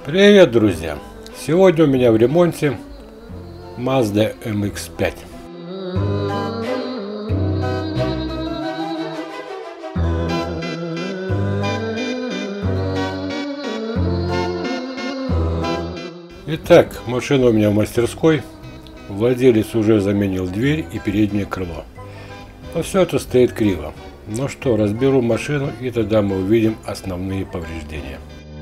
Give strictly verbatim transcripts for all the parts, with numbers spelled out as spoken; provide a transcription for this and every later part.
Привет, друзья! Сегодня у меня в ремонте Mazda эм икс пять. Итак, машина у меня в мастерской. Владелец уже заменил дверь и переднее крыло. Но все это стоит криво. Ну что, разберу машину, и тогда мы увидим основные повреждения.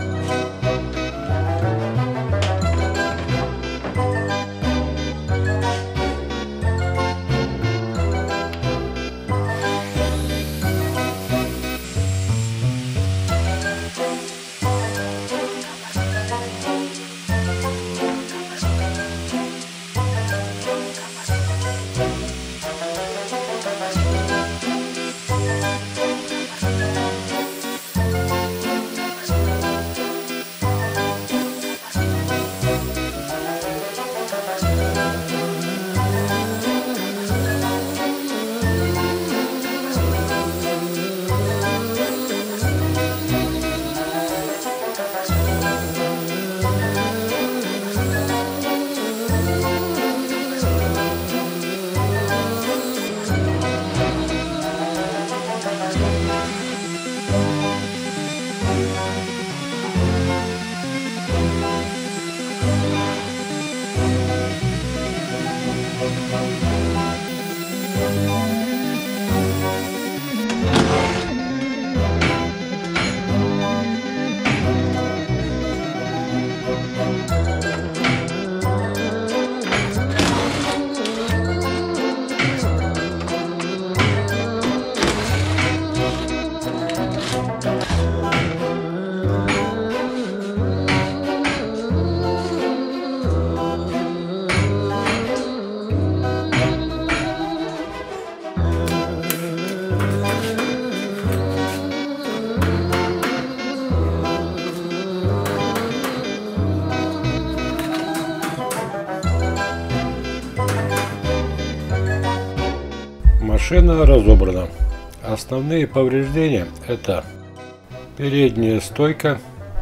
Машина разобрана. Основные повреждения — это передняя стойка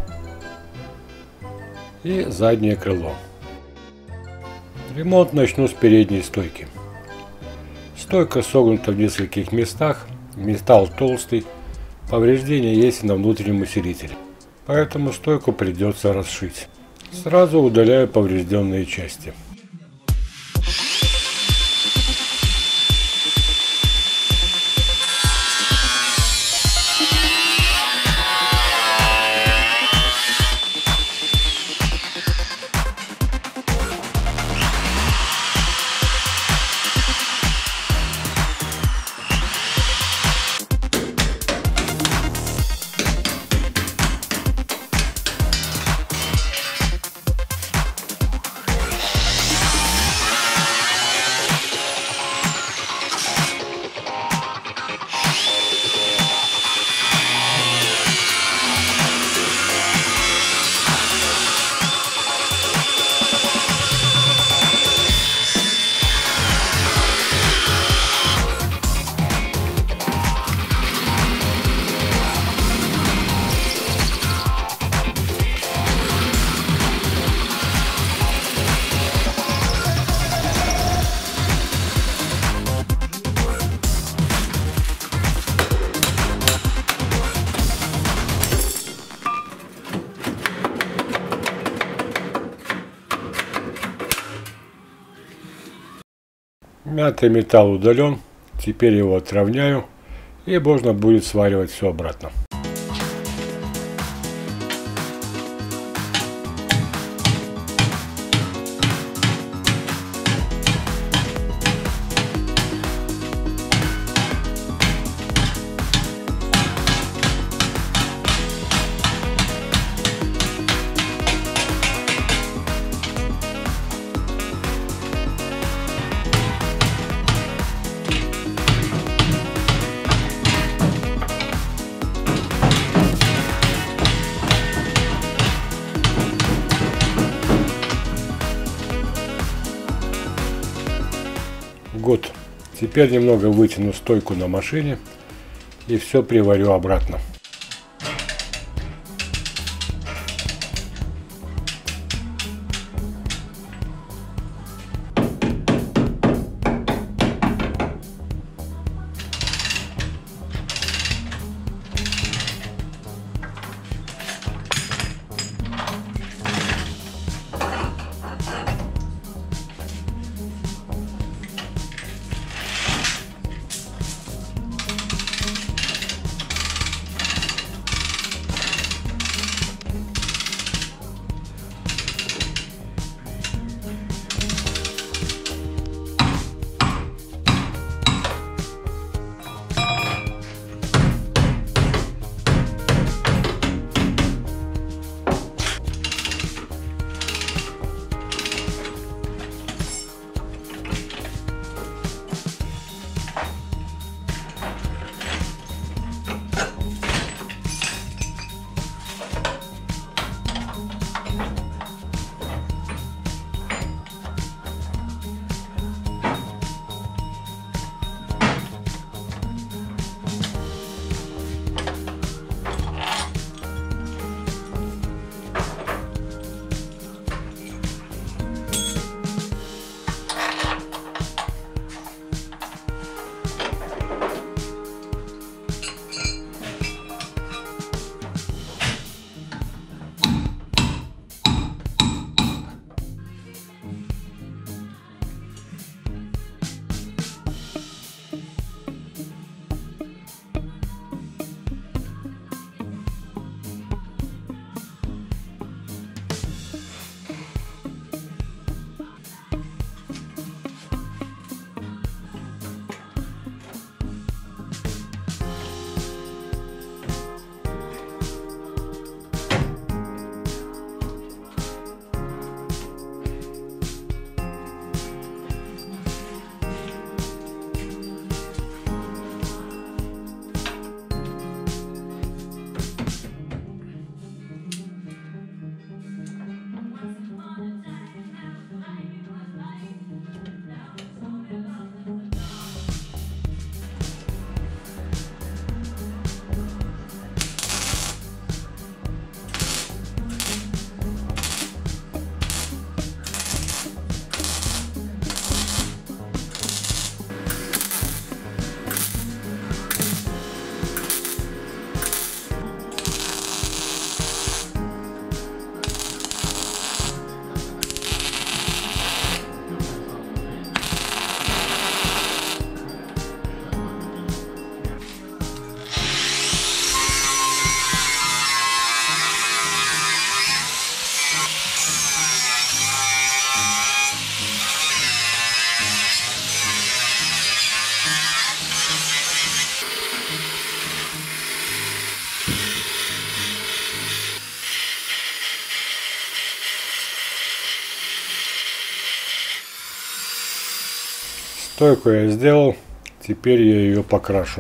и заднее крыло. Ремонт начну с передней стойки. Стойка согнута в нескольких местах, металл толстый, повреждения есть и на внутреннем усилителе, поэтому стойку придется расшить. Сразу удаляю поврежденные части. Мятый металл удален, теперь его отровняю, и можно будет сваривать все обратно. Год. Теперь немного вытяну стойку на машине и все приварю обратно. Стойку я сделал, теперь я ее покрашу.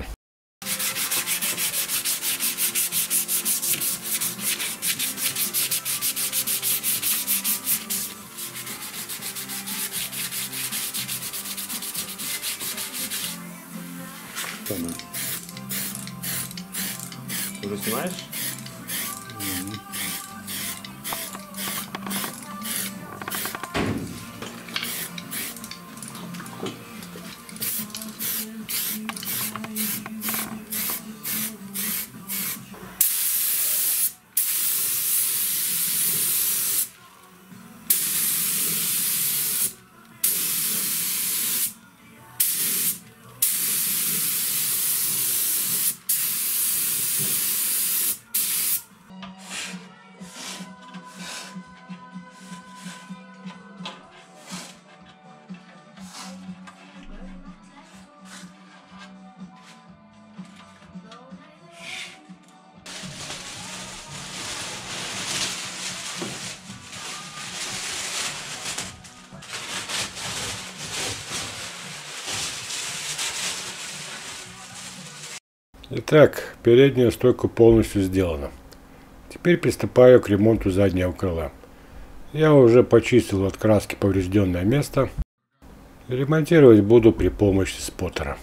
Уже снимаешь? Mm-hmm. Итак, передняя стойка полностью сделана. Теперь приступаю к ремонту заднего крыла. Я уже почистил от краски поврежденное место. Ремонтировать буду при помощи споттера.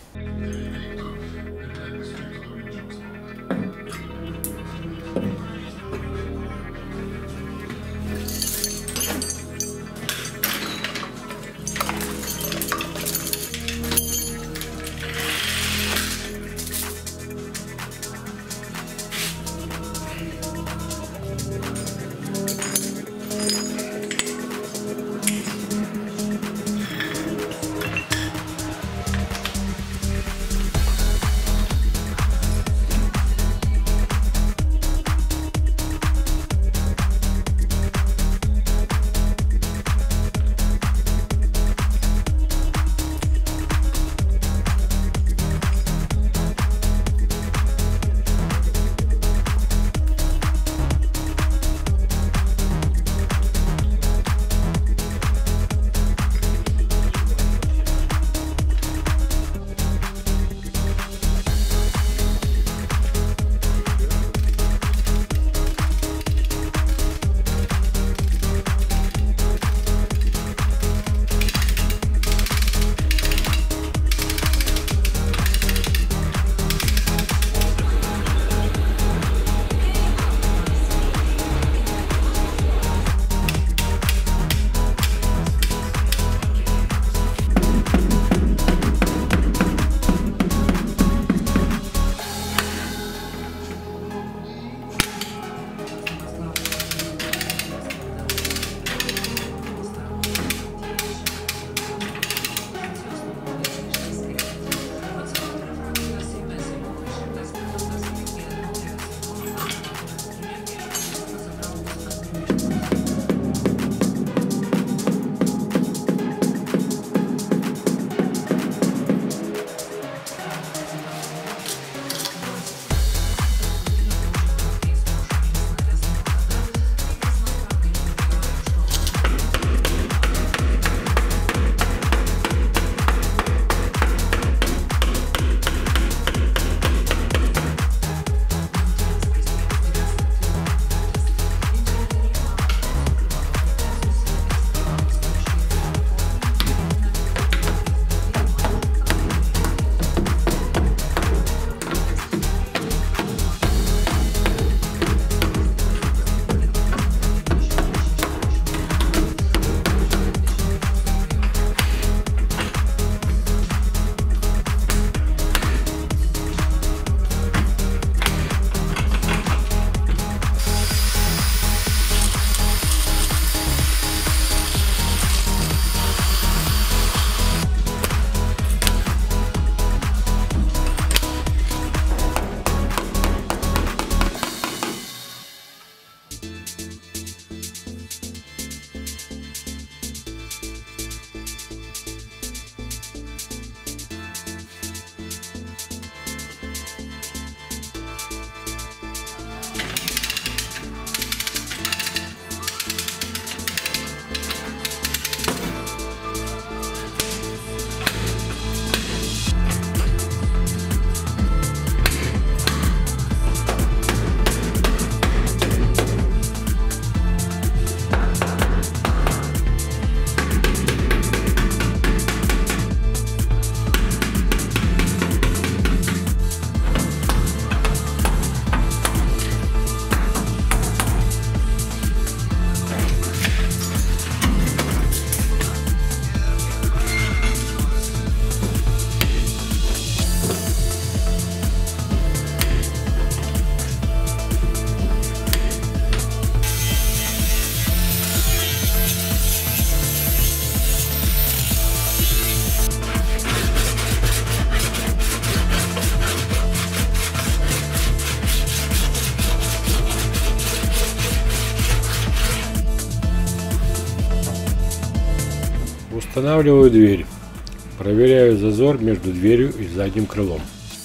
Устанавливаю дверь. Проверяю зазор между дверью и задним крылом.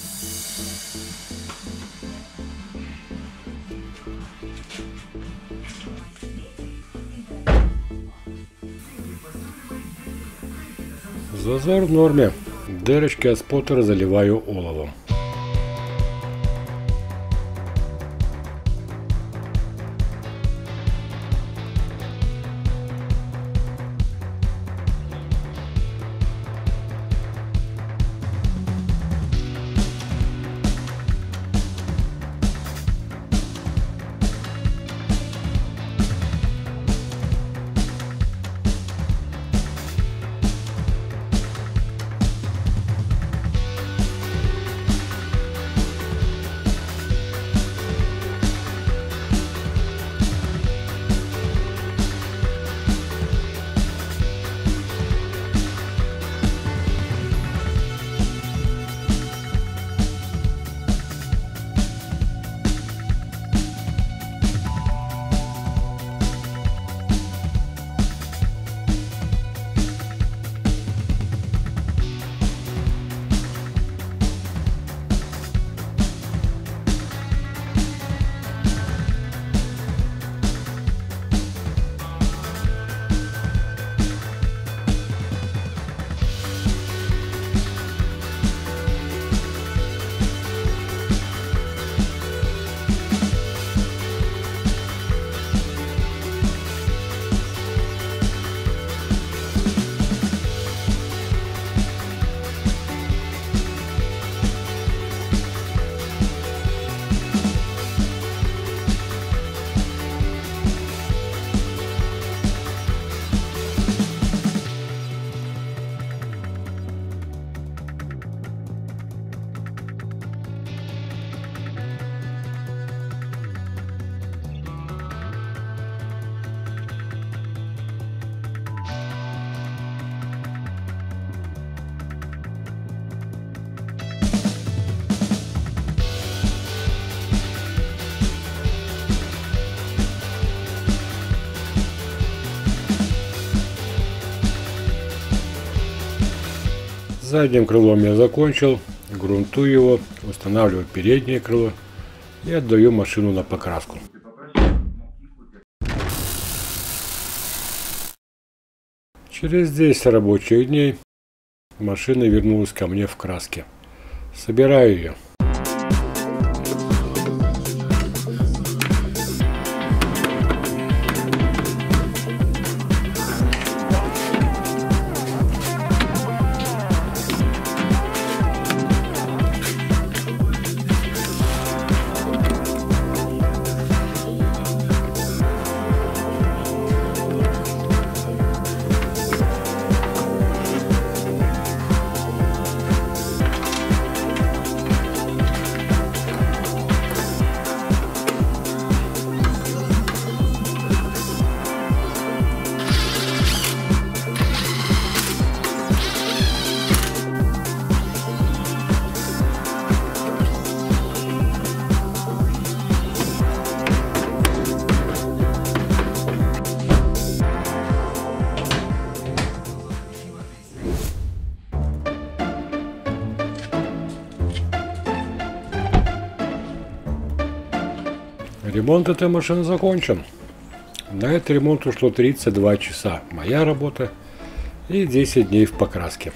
Зазор в норме. Дырочки от споттера заливаю оловом. С задним крылом я закончил, грунтую его, устанавливаю переднее крыло и отдаю машину на покраску. Через десять рабочих дней машина вернулась ко мне в краске. Собираю ее. Ремонт этой машины закончен. На этот ремонт ушло тридцать два часа. Моя работа и десять дней в покраске.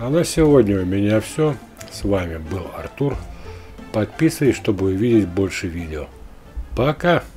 А на сегодня у меня все. С вами был Артур. Подписывайтесь, чтобы увидеть больше видео. Пока!